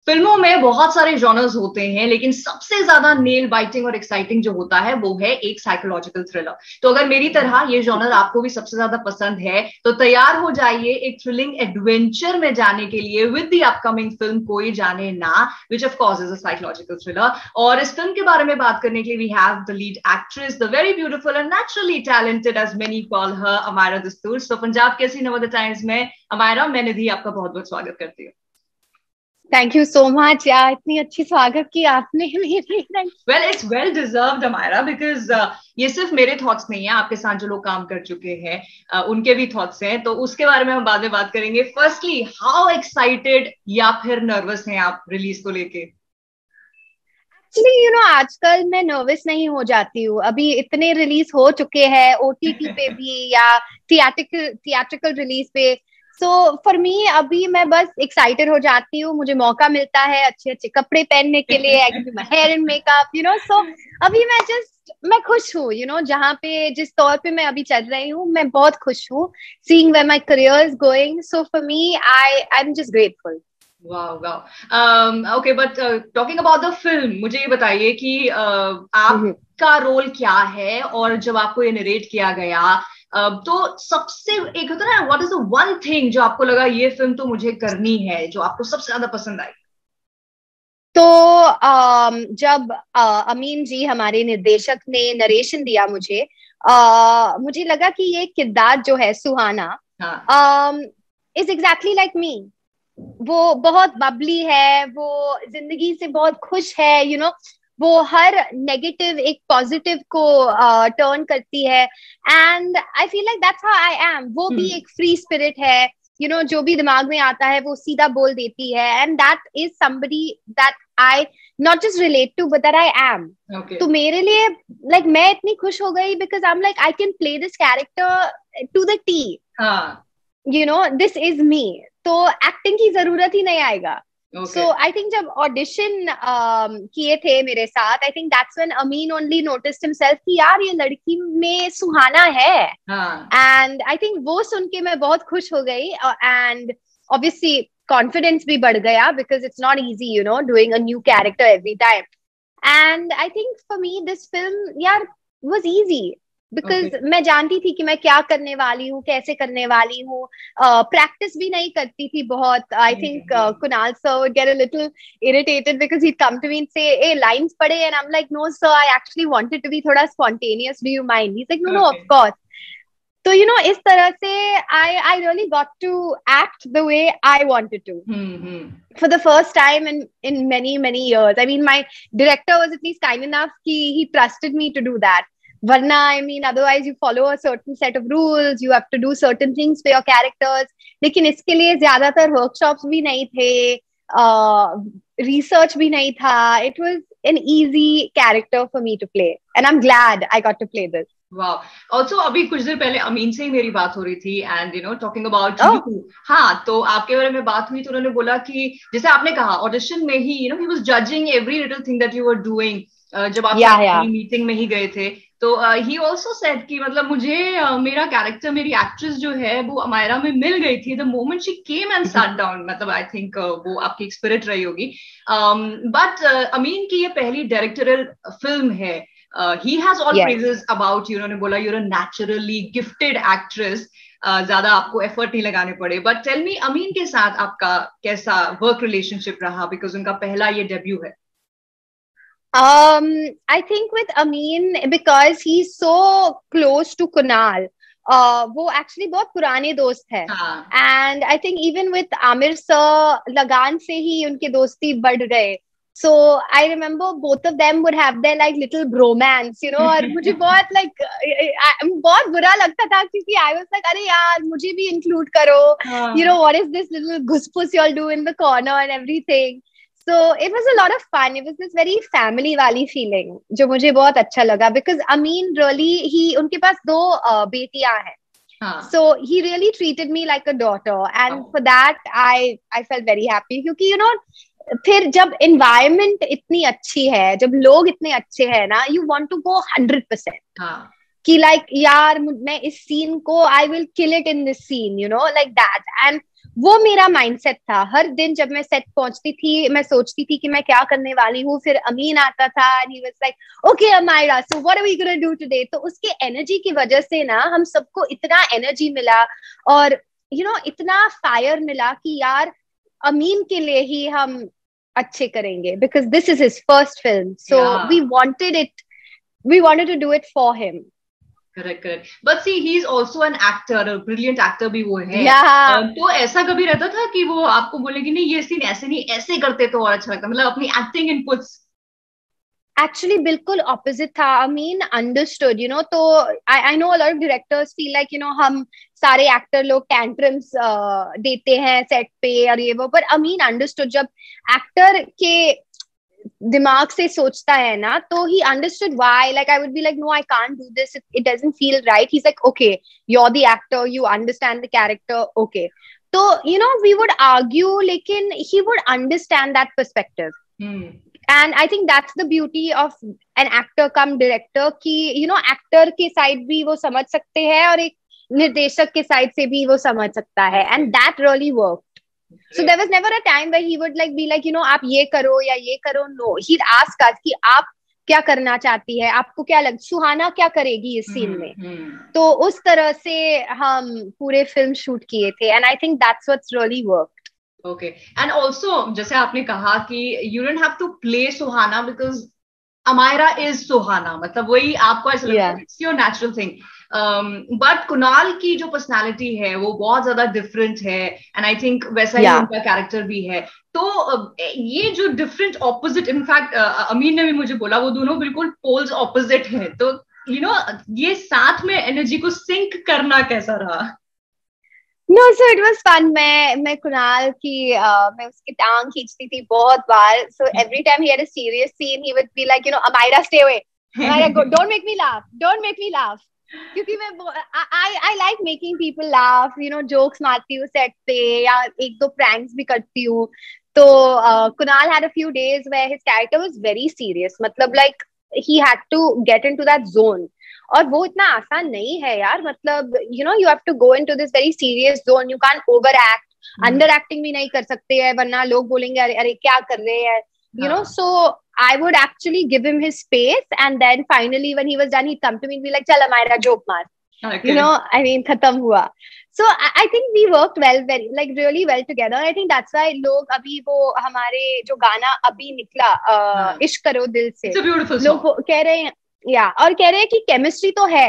फिल्मों में बहुत सारे जॉनर्स होते हैं, लेकिन सबसे ज्यादा नेल बाइटिंग और एक्साइटिंग जो होता है वो है एक साइकोलॉजिकल थ्रिलर। तो अगर मेरी तरह ये जॉनर आपको भी सबसे ज्यादा पसंद है तो तैयार हो जाइए एक थ्रिलिंग एडवेंचर में जाने के लिए विद द अपकमिंग फिल्म कोई जाने ना, which of course is a psychological thriller. और इस फिल्म के बारे में बात करने के लिए we have the lead actress, the very beautiful and naturally talented as many call her, Amyra Dastur. So Punjab कैसी नव द टाइम्स में अमायरा, मैं निधि आपका बहुत बहुत स्वागत करती हूँ। थैंक यू सो मच यार, इतनी अच्छी स्वागत की आपने मेरी। Well it's well deserved Amyra, because ये सिर्फ मेरे थॉट्स नहीं है, आपके साथ जो लोग काम कर चुके हैं उनके भी थॉट्स हैं, तो उसके बारे में हम बाद में बात करेंगे। फर्स्टली, हाउ एक्साइटेड या फिर नर्वस हैं आप रिलीज को लेके? एक्चुअली आजकल मैं नर्वस नहीं हो जाती हूँ। अभी इतने रिलीज हो चुके हैं ओटीटी पे भी या थिएट्रिकल रिलीज पे। सो फॉर मी अभी मैं बस एक्साइटेड हो जाती हूँ, मुझे मौका मिलता है अच्छे अच्छे कपड़े पहनने के लिए, I can do my hair and makeup so अभी मैं खुश हूँ जहाँ पे जिस तौर पे मैं अभी चल रही हूँ, मैं बहुत खुश हूँ seeing where my career is going. So for me I am just grateful. वाह वाह। Okay, but talking about the film, मुझे ये बताइए कि आपका रोल क्या है, और जब आपको ये नरेट किया गया तो सबसे एक होता है ना, what is the one thing जो आपको लगा ये फिल्म तो मुझे करनी है, जो आपको सबसे ज्यादा पसंद आई? तो जब अमीन जी हमारे निर्देशक ने नरेशन दिया मुझे, मुझे लगा कि ये किरदार जो है Suhana is exactly like me. वो बहुत बबली है, वो जिंदगी से बहुत खुश है, वो हर नेगेटिव एक पॉजिटिव को टर्न करती है। And I feel like that's how I am. वो भी एक फ्री स्पिरिट है, जो भी दिमाग में आता है वो सीधा बोल देती है। And that is somebody that I not just relate to but that I am. तो मेरे लिए मैं इतनी खुश हो गई because I am like I can play this character to the T. This is me. तो एक्टिंग की जरूरत ही नहीं आएगा। सो आई थिंक जब ऑडिशन किए थे मेरे साथ, I think that's when Amin only noticed himself कि यार ये लड़की में सुहाना है। एंड आई थिंक वो सुन के मैं बहुत खुश हो गई। एंड ऑब्वियसली कॉन्फिडेंस भी बढ़ गया because it's not easy doing a new character every time. And I think for me this film यार वाज इजी बिकॉज मैं जानती थी कि मैं क्या करने वाली हूँ, कैसे करने वाली हूँ। प्रैक्टिस भी नहीं करती थी बहुत। I think Kunal sir would get a little irritated because he'd come to me and say, hey, lines पढ़े, and I'm like, no sir, I actually wanted to be थोड़ा spontaneous, do you mind? He's like, no, of course. तो इस तरह से I really got to act the way I wanted to for the first time in many years. I mean, my director was at least kind enough he trusted me to do that. Varna, I mean, otherwise you follow a certain set of rules, you have to do certain things for your characters. लेकिन इसके लिए ज्यादातर workshops भी नहीं थे, research भी नहीं था. It was an easy character for me to play and I'm glad I got to play this. वाह। ऑल्सो अभी कुछ देर पहले अमीन से ही मेरी बात हो रही थी एंड टॉकिंग अबाउट यू। हाँ, तो आपके बारे में बात हुई तो उन्होंने बोला कि जैसे आपने कहा ऑडिशन में ही ही was judging every little thing that you were doing, जब आप मीटिंग में ही गए थे। तो ही ऑल्सो सेड कि मतलब मुझे मेरा कैरेक्टर, मेरी एक्ट्रेस जो है वो अमायरा में मिल गई थी the moment she came and sat down. मतलब आई थिंक वो आपकी स्पिरिट रही होगी। बट अमीन की ये पहली डायरेक्टोरियल फिल्म है। He has all praises about you. उन्होंने बोला you're a naturally gifted actress. ज्यादा आपको एफर्ट नहीं लगाने पड़े। बट टेल मी, अमीन के साथ आपका कैसा वर्क रिलेशनशिप रहा, बिकॉज उनका पहला ये डेब्यू है? I think with Amin, because he's so close to Kunal, वो एक्चुअली बहुत पुराने दोस्त है। And I think even with Aamir sir Lagaan से ही उनके दोस्ती बढ़ गए। So I remember both of them would have their like little bromance, और मुझे बहुत बहुत बुरा लगता था क्योंकि I was like, अरे यार मुझे भी include करो, what is this little घुसपुस you all do in the corner and everything. So it was a lot of fun. It was this very family वाली feeling जो मुझे बहुत अच्छा लगा because Amin really उनके पास 2 बेटियां हैं. So he really treated me like a daughter and for that I felt very happy क्योंकि फिर जब environment इतनी अच्छी है, जब लोग इतने अच्छे हैं ना, you want to go 100%. कि लाइक यार मैं इस सीन को I will kill it in this scene, you know, like that. And वो मेरा माइंडसेट था. हर दिन जब मैं सेट पहुंचती थी मैं सोचती थी कि मैं क्या करने वाली हूँ. फिर अमीन आता था and he was like okay Amyra so what are we gonna do today. तो उसके एनर्जी की वजह से ना हम सबको इतना एनर्जी मिला और यू नो इतना फायर मिला कि यार अमीन के लिए ही हम अच्छे करेंगे, because this is his first film. So we wanted to do it for him. Correct. But see he is also an actor, brilliant actor भी वो है. तो ऐसा कभी रहता था कि वो आपको बोले कि नहीं ये सीन ऐसे नहीं ऐसे करते तो और अच्छा लगता, मतलब अपनी एक्टिंग इनपुट्स? Actually बिल्कुल ऑपोजिट था. I mean understood, you know. तो I know a lot of directors feel like, you know, हम सारे एक्टर लोग tantrums देते हैं सेट पे और ये वो, पर Amin understood. जब एक्टर के दिमाग से सोचता है ना, तो he understood why. Like I would be like, no, I can't do this. It doesn't feel right. He's like, okay, you're the actor, you understand the character, okay. तो you know we would argue, लेकिन he would understand that perspective. And I think that's the beauty of an actor come director कि you know actor के side भी वो समझ सकते हैं और एक निर्देशक के side से भी वो समझ सकता है. And that really worked. So there was never a time where he would like be like, you know, आप ये करो या ये करो. No, he'd ask us कि आप क्या करना चाहती है, आपको क्या लग, सुहाना क्या करेगी इस सीन में. तो उस तरह से हम पूरे फिल्म शूट किए थे. And I think that's what's really worked. Okay. And also जैसे आपने कहा कि you don't have to play Suhana because Amayra is सुहाना, मतलब वही आपको ऐसा लगता है it's your natural thing. But Kunal की जो पर्सनालिटी है वो बहुत ज्यादा डिफरेंट है एंड आई थिंक वैसा ही उनका कैरेक्टर भी है. तो ये जो डिफरेंट ऑपोजिट, इनफैक्ट अमीन ने भी मुझे बोला वो दोनों बिल्कुल पोल्स ऑपोजिट है. तो यू नो ये साथ में एनर्जी को सिंक करना कैसा रहा? No, so it was fun. मैं कुणाल की मैं उसकी टांग खींचती थी बहुत बार. So every time he had a serious scene, he would be like, you know, Amayra, stay away. Amayra, don't make me laugh. Don't make me laugh. क्योंकि मैं I like making people laugh, you know, jokes मारती हूँ set पे या एक दो pranks भी करती हूँ. तो Kunal had a few days where his character was very serious. मतलब like he had to get into that zone. और वो इतना आसान नहीं है यार. मतलब you know you have to go into this very serious zone. You can't overact. Under acting भी नहीं कर सकते हैं वरना लोग बोलेंगे अरे अरे क्या कर रहे हैं, you know. So I would actually give him his space, and then finally when he was done he'd come to me and be like चल अमायरा joke मार. Okay. You know, I mean खत्म हुआ. So I think we worked well, very like really well together. I think that's why लोग अभी वो हमारे जो गाना अभी निकला इश्क करो दिल से, it's a beautiful song. लोग कह रहे हैं या और कह रहे हैं कि केमिस्ट्री तो है.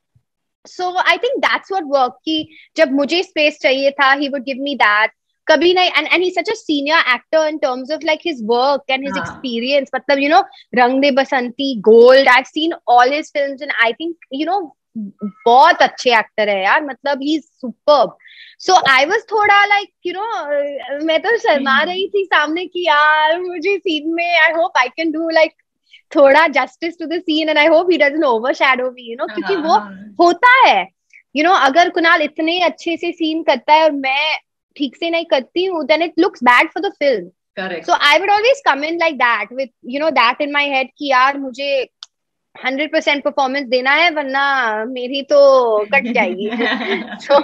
So I think that's what worked कि जब मुझे स्पेस चाहिए था he would give me that. कभी नहीं. and he's such a senior actor in terms of like his work and his experience. मतलब you know रंग दे बसंती, Gold, I've seen all his films and I think you know बहुत अच्छे actor है यार. मतलब he's superb. So I was थोड़ा like you know मैं तो शर्मा रही थी सामने कि यार मुझे सीन में I hope I can do like थोड़ा justice to the scene and I hope he doesn't overshadow me, you know, क्योंकि वो होता है you know. अगर कुणाल इतने अच्छे से सीन करता है और मैं ठीक से नहीं करती हूँ then it looks bad for the film. Correct. So I would always come in like that with you know that in my head कि यार मुझे 100% परफॉर्मेंस देना है वरना मेरी तो कट जाएगी. So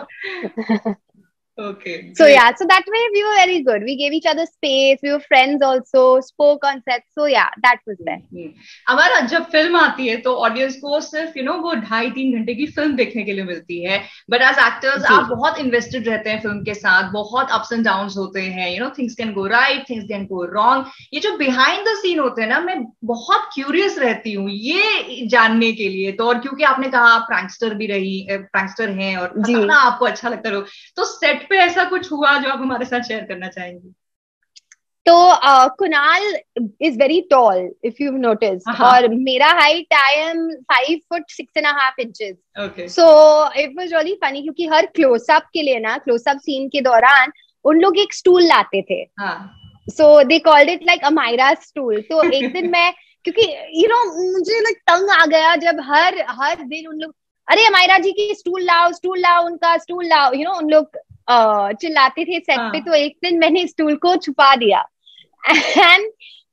okay. So yeah, so that way we were very good. We gave each other space. We were friends also. Spoke on set. So yeah, that was there. हमारा जब फिल्म आती है तो ऑडियंस को सिर्फ you know वो 2.5-3 घंटे की फिल्म देखने के लिए मिलती है. बट एज एक्टर्स आप बहुत इन्वेस्टेड रहते हैं फिल्म के साथ. बहुत अप्स एंड डाउन्स होते हैं. You know things can go right, things can go wrong. ये जो बिहाइंड द सीन होते हैं ना, मैं बहुत क्यूरियस रहती हूँ ये जानने के लिए. तो और क्योंकि आपने कहा आप प्रैंकस्टर भी रही, प्रैंकस्टर हैं और बताना आपको अच्छा लगता है, तो सेट पे ऐसा कुछ हुआ जो आप हमारे साथ शेयर करना चाहेंगे? तो Kunal is very tall if you notice, और मेरा height I am 5 foot 6.5 inches. So it was really funny क्योंकि हर क्लोजअप के लिए ना, क्लोजअप सीन के दौरान उन लोग एक स्टूल लाते थे. So they called it like Amyra stool. तो एक दिन मैं क्योंकि यू नो मुझे लाइक तंग आ गया जब हर दिन उन लोग अरे अमायरा जी की स्टूल लाओ उनका स्टूल लाओ, यू नो उन लोग चिल्लाते थे सेट पे. तो एक दिन मैंने स्टूल को छुपा दिया एंड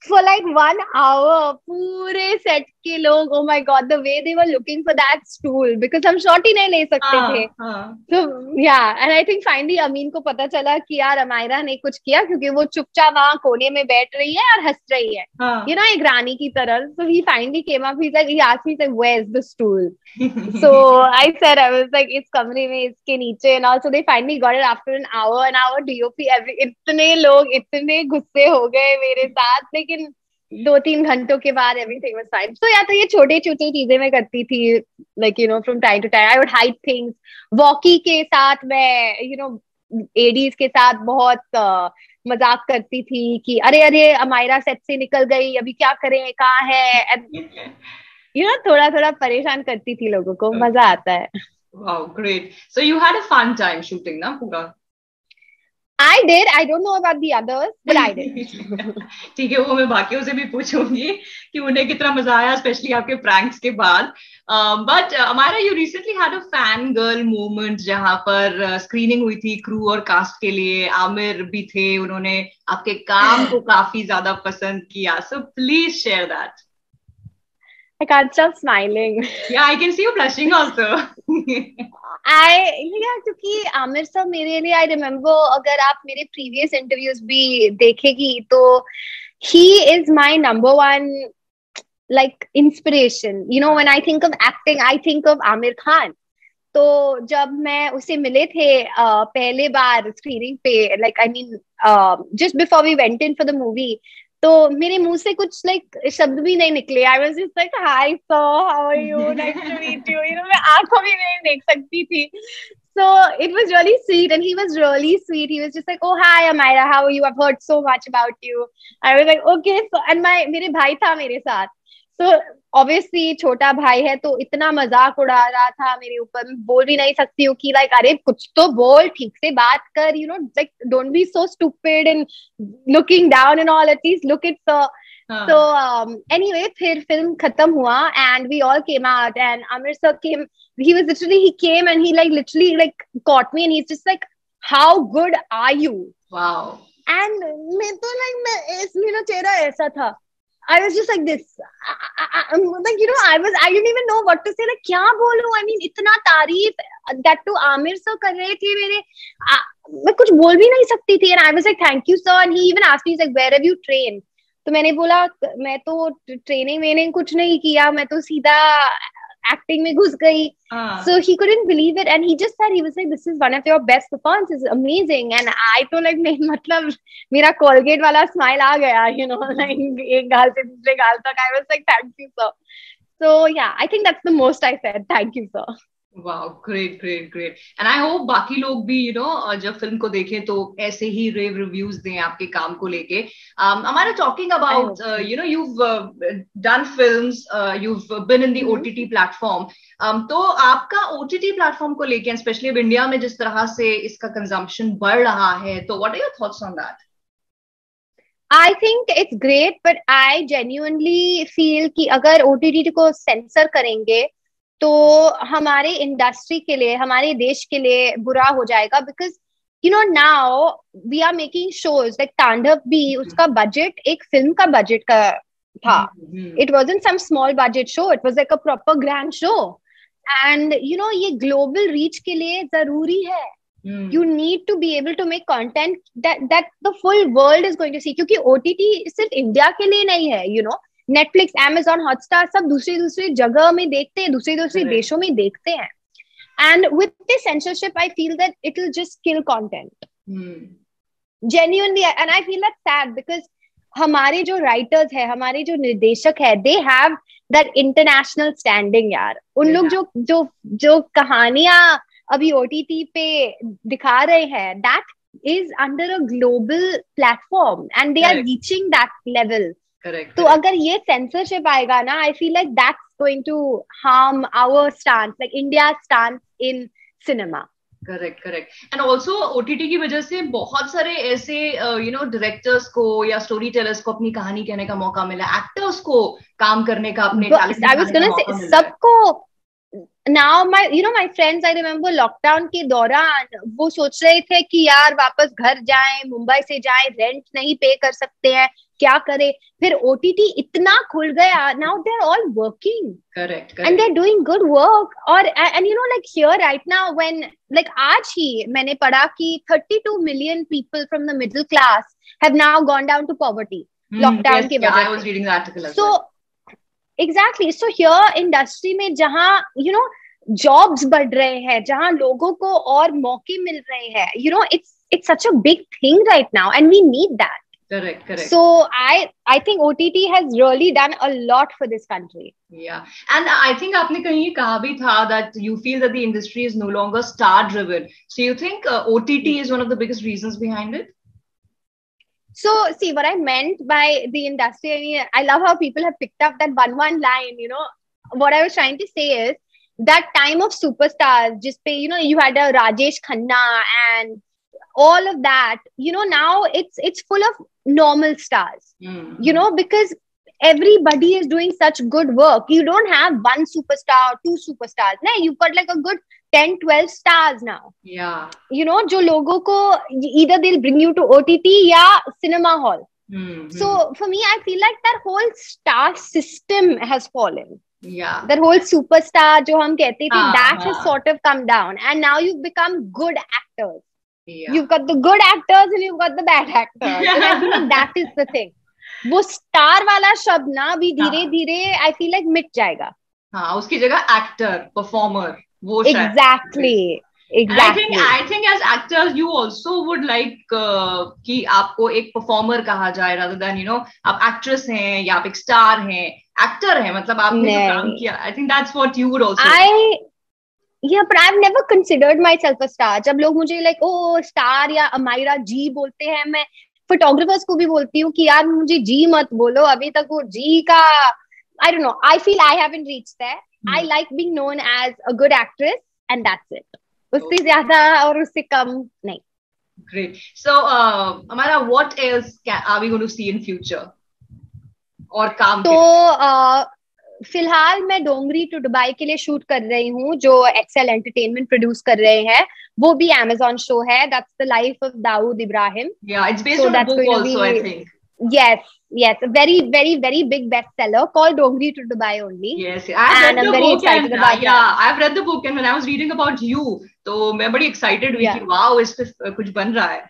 for like 1 hour पूरे सेट के लोग, oh my god, the way they were looking for that stool because हम शॉट ही नहीं ले सकते थे. So yeah, and I think finally अमीन को पता चला कि यार अमायरा ने कुछ किया, क्योंकि वो चुपचाप वहां कोने में बैठ रही है और हंस रही है, you know, एक रानी की तरह. So he finally came up, he's like, he asked me, he's like, where's the stool? So I said, I was like, it's कमरे में इसके नीचे. And also they finally got it after an hour. DOP इतने लोग इतने गुस्से हो गए मेरे साथ, लेकिन 2-3 घंटों के बाद everything was fine. So या तो ये छोटे छोटे चीजें मैं करती थी, like you know, from time to time I would hide things. Walkie के साथ मैं, you know, एडीज के साथ बहुत मजाक करती थी कि अरे अरे अमायरा सेट से निकल गई, अभी क्या करें, कहाँ है, you know, थोड़ा थोड़ा परेशान करती थी लोगों को. मजा आता है. Wow, great. So you had a fun time shooting ना पूरा? I did. I don't know about the others, but I did. ठीक है, वो मैं बाकियों से भी पूछूंगी कि उन्हें कितना मजा आया, स्पेशली आपके प्रैंक्स के बाद. But Amyra, you recently had a fan girl moment जहां पर स्क्रीनिंग हुई थी क्रू और कास्ट के लिए. आमिर भी थे, उन्होंने आपके काम को काफी ज्यादा पसंद किया. So please share that. I can't stop smiling. Yeah, I can see you blushing also. क्योंकि आमिर साहब मेरे लिए, I remember, अगर आप मेरे previous interviews भी देखेगी तो he is my number one like inspiration. You know, when I think of acting, I think of Aamir Khan. तो जब मैं उसे मिले थे पहले बार स्क्रीनिंग पे, like I mean just before we went in for the movie, तो मेरे मुंह से कुछ लाइक शब्द भी नहीं निकले. I was just like, hi sir, how are you, nice to meet you. You know, मैं आंखों भी नहीं देख सकती थी. So it was really sweet, and he was really sweet. He was just like, oh hi Amayra, how are you? I've heard so much about you. I was like, okay. So and मेरे भाई था मेरे साथ. So obviously छोटा भाई है तो इतना मजाक उड़ा रहा था मेरे ऊपर. मैं बोल भी नहीं सकती हूँ कि लाइक अरे कुछ तो बोल, ठीक से बात कर, you know, like don't be so stupid and looking down and all, at least look at the. So anyway, फिर फिल्म खत्म हुआ and we all came out and Amir sir came. He came and he like literally like caught me and he's just like, how good are you? Wow. And मैं तो like मेरा चेहरा ऐसा था. I was just like this. Like, you know, I didn't even know what to say. Like, क्या बोलूं? I mean, इतना तारीफ that to Amir sir कर रहे थे मेरे. मैं कुछ बोल भी नहीं सकती थी. And I was like, thank you sir. And he even asked me, he's like, where have you trained? तो मैंने बोला मैं तो ट्रेनिंग कुछ नहीं किया, मैं तो सीधा acting में घुस गई. So he couldn't believe it and he just said, he was like, this is one of your best performances, amazing. And I तो like मतलब मेरा Colgate वाला smile आ गया, you know, like एक गाल से दूसरे गाल तक. I was like, thank you sir. So yeah, I think that's the most I said, thank you sir. Wow, great. And I hope बाकी लोग भी, you know, जब फिल्म को देखें तो ऐसे ही rave reviews दें आपके काम को लेके. Amara, talking about, you know, you've done films, you've been in the OTT platform. तो आपका OTT platform को लेके, especially अब इंडिया में जिस तरह से इसका consumption बढ़ रहा है, तो what are your thoughts on that? I think it's great, but I genuinely feel कि अगर OTT को censor करेंगे तो हमारे इंडस्ट्री के लिए, हमारे देश के लिए बुरा हो जाएगा. Because you know now we are making shows like Tandav भी, उसका बजट एक फिल्म का बजट का था. It wasn't some small budget show, it was like a proper grand show. And you know ये ग्लोबल रीच के लिए जरूरी है. You need to be able to make content that the full world is going to see. क्योंकि OTT सिर्फ India के लिए नहीं है, you know. Netflix, Amazon, Hotstar सब दूसरी जगह में देखते हैं, दूसरे देशों में देखते हैं. And with this censorship, I feel that it will just kill content. Genuinely, and I feel that's sad because हमारे जो writers है, हमारे जो निर्देशक है, they have that international standing यार. उन लोग जो कहानियां अभी OTT पे दिखा रहे हैं, that is under a global platform and they are reaching that level. Correct. तो अगर ये censorship आएगा ना, I feel like that's going to harm our stance, like India's stance in cinema. Correct. And also OTT की वजह से बहुत सारे ऐसे you know directors को या story tellers को अपनी कहानी कहने का मौका मिला, actors को काम करने का अपने talent I was gonna say सबको now my friends, I remember lockdown के दौरान वो सोच रहे थे कि यार वापस घर जाएं, मुंबई से जाएं, रेंट नहीं पे कर सकते हैं, क्या करें. फिर ओटीटी इतना खुल गया, now they're all working. Correct. And they're doing good work. और and like here right now, when like आज ही मैंने पढ़ा कि 32 million people from the middle class have now gone down to poverty. Lockdown की वजह से. I was reading the article as well. So exactly. So here industry में जहाँ jobs बढ़ रहे हैं, जहाँ लोगों को और मौके मिल रहे हैं, it's such a big thing right now, and we need that. Correct. So I think OTT has really done a lot for this country. Yeah, and I think आपने कहीं कहा भी था that you feel that the industry is no longer star driven. So you think OTT is one of the biggest reasons behind it? So see, what I meant by the industry, I love how people have picked up that one line. What I was trying to say is that time of superstars, just you had a Rajesh Khanna and all of that. Now it's full of normal stars. Because everybody is doing such good work. You don't have one superstar, two superstars. No, you've got like a good 10, 12 stars now. Yeah. जो लोगों को either they'll bring you to OTT या cinema hall. So for me, I feel like that whole star system has fallen. Yeah. That whole superstar जो हम कहते थे, that has sort of come down, and now you've become good actors. Yeah. You've got the good actors and you've got the bad actors. And I feel like that is the thing. वो star वाला शब्द ना भी धीरे धीरे I feel like मिट जाएगा. हाँ, उसकी जगह एक्टर, परफॉर्मर, वो Exactly. I think as actors you also would like कि आपको एक परफॉर्मर कहा जाए rather than आप एक्ट्रेस हैं या आप एक स्टार हैं, एक्टर हैं, मतलब आपने जो काम किया. I think that's what you would also. Yeah, but I've never considered myself a star. जब लोग मुझे like स्टार या अमायरा जी बोलते हैं, मैं फोटोग्राफर्स को भी बोलती हूँ कि यार मुझे जी मत बोलो, अभी तक वो जी का I don't know. I feel I haven't reached there. I like being known as a good actress, and that's it. उससे ज्यादा और उससे कम नहीं. Great. So, Amara, what else are we going to see in future? और काम तो फिलहाल मैं डोंगरी टू दुबई के लिए शूट कर रही हूँ, जो एक्सेल एंटरटेनमेंट प्रोड्यूस कर रहे हैं. वो भी Amazon शो है. That's the life of Dawood Ibrahim. Yeah, it's based on a book also, I think. Yes, a very, very, very big bestseller called Dongri to Dubai only. Yes, I'm very excited about that. I've read the book, and when I was reading about you, तो मैं बड़ी excited हुई कि wow, इस पे कुछ बन रहा है.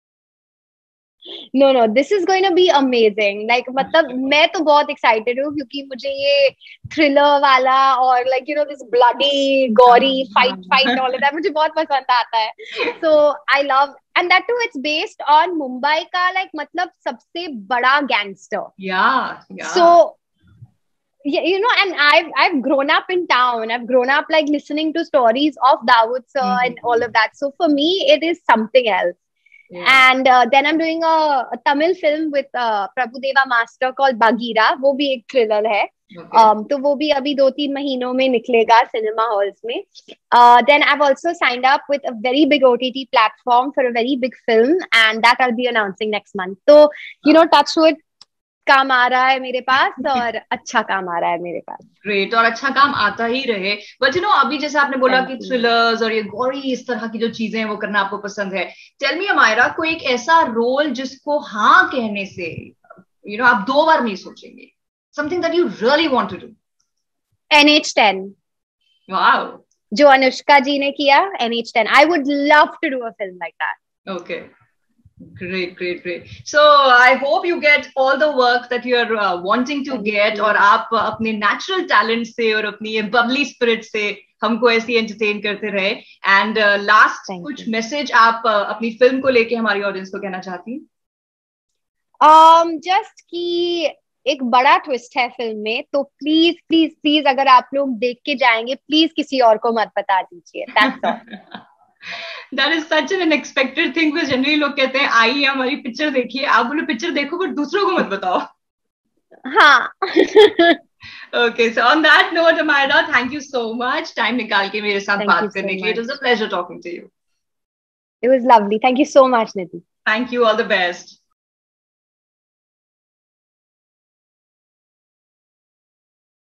No, this is going to be amazing. Like, मतलब मैं तो बहुत excited हूँ क्योंकि मुझे ये thriller वाला और like this bloody, gory fight all of that मुझे बहुत पसंद आता है. So I love, and that too it's based on Mumbai का like मतलब सबसे बड़ा gangster. Yeah. So and I've grown up in town. I've grown up like listening to stories of Dawood sir and all of that. So for me, it is something else. Yeah. And then I'm doing a Tamil film with Prabhudeva Master called Bagheera. वो भी एक thriller है. Okay. तो वो भी अभी 2-3 महीनों में निकलेगा cinema halls में. Then I've also signed up with a very big OTT platform for a very big film, and that I'll be announcing next month. So touch wood, काम आ रहा है मेरे पास और अच्छा काम आ रहा है मेरे पास. ग्रेट, और अच्छा काम आता ही रहे. बट अभी जैसे आपने बोला कि थ्रिलर्स और ये गॉरी इस तरह की जो चीजें हैं वो करना आपको पसंद है. टेल मी अमायरा, कोई एक ऐसा रोल जिसको हाँ कहने से आप 2 बार नहीं सोचेंगे. Something that you really want to do. NH10. Wow. जो अनुष्का जी ने किया, NH10. I would love to do a film like that. Okay. Great. So I hope you get all the work that you are wanting to get, और आप अपने natural talent से और अपनी bubbly spirit से हमको ऐसी entertain करते रहे. And last कुछ message आप अपनी फिल्म को लेके हमारी audience को कहना चाहती हैं? Just कि एक बड़ा ट्विस्ट है फिल्म में, तो प्लीज अगर आप लोग देख के जाएंगे, प्लीज किसी और को मत बता दीजिए. That's all. That is such an unexpected thing, because generally लोग कहते हैं आइए हमारी पिक्चर देखिए, आप बोलो पिक्चर देखो पर दूसरों को मत बताओ. हाँ. Okay, so on that note, Amira, thank you so much. Time निकाल के मेरे साथ बात करने के लिए. It was a pleasure talking to you. It was lovely. Thank you so much, Nidhi. Thank you. All the best.